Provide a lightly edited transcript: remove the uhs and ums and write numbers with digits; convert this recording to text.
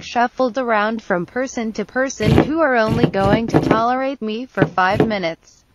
being shuffled around from person to person who are only going to tolerate me for 5 minutes.